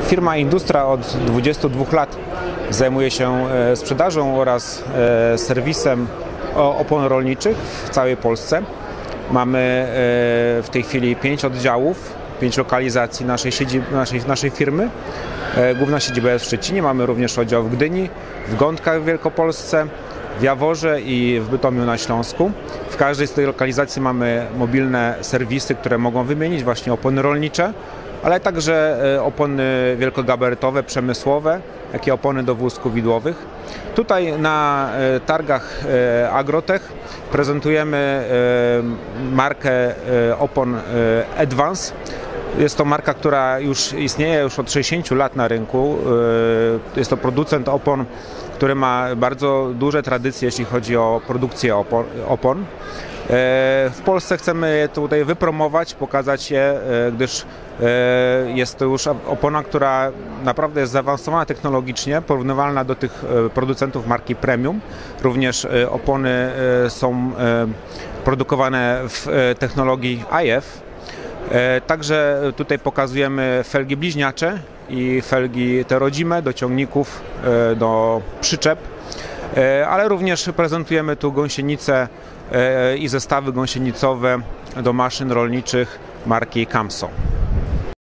Firma Industra od 22 lat zajmuje się sprzedażą oraz serwisem opon rolniczych w całej Polsce. Mamy w tej chwili 5 oddziałów, 5 lokalizacji naszej firmy. Główna siedziba jest w Szczecinie, mamy również oddział w Gdyni, w Gądkach w Wielkopolsce, w Jaworze i w Bytomiu na Śląsku. W każdej z tych lokalizacji mamy mobilne serwisy, które mogą wymienić właśnie opony rolnicze, ale także opony wielkogabarytowe, przemysłowe, jak i opony do wózków widłowych. Tutaj na targach Agrotech prezentujemy markę opon Advance. Jest to marka, która już istnieje od 60 lat na rynku. Jest to producent opon, który ma bardzo duże tradycje, jeśli chodzi o produkcję opon. W Polsce chcemy je tutaj wypromować, pokazać je, gdyż jest to już opona, która naprawdę jest zaawansowana technologicznie, porównywalna do tych producentów marki premium. Również opony są produkowane w technologii IF. Także tutaj pokazujemy felgi bliźniacze i felgi te rodzime do ciągników, do przyczep, ale również prezentujemy tu gąsienice i zestawy gąsienicowe do maszyn rolniczych marki Camso.